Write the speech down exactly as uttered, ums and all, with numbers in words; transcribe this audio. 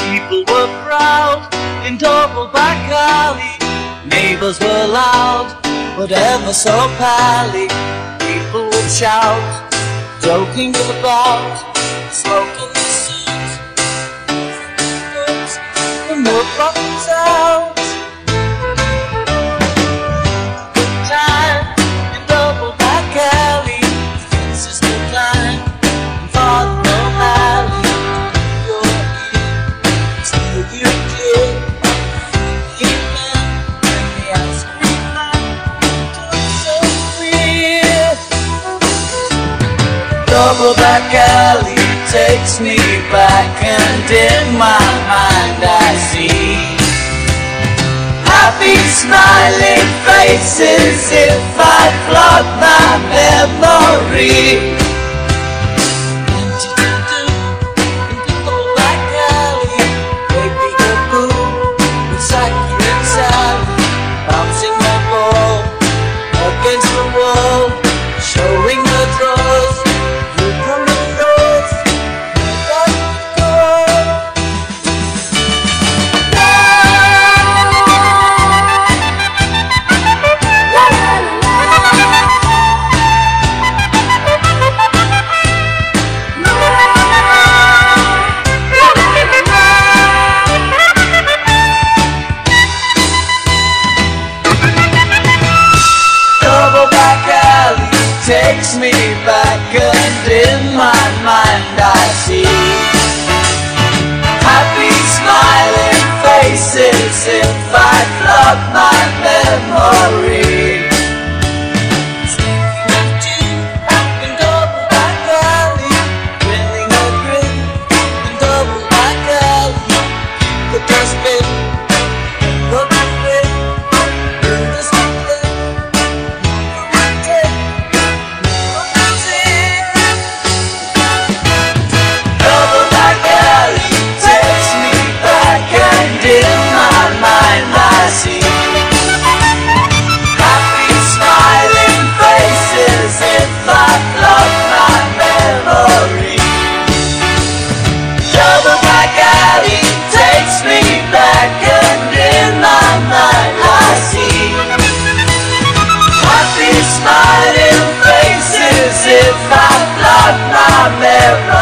People were proud in Doubleback Alley. Neighbours were loud, but ever so pally. People would shout, joking about, smoking the suit, the milk bottles out. Good time in Doubleback Alley. Fences were climbed and fought no alley. Your ear, still you clear. Doubleback Alley takes me back, and in my mind I see happy smiling faces if I plot my memory. Empty to do in Doubleback Alley, baby go boo with Saccharine Sally, bouncing the ball against the wall, showing the drawers. Takes me back, and in my mind I see happy smiling faces if I plot my memory. Taking a tune in Doubleback Alley, grinning a grin in Doubleback Alley. The dustbin, the dustbin, the dustbin. Doubleback Alley takes me back, and in my mind I see happy smiling faces if I plot my memory.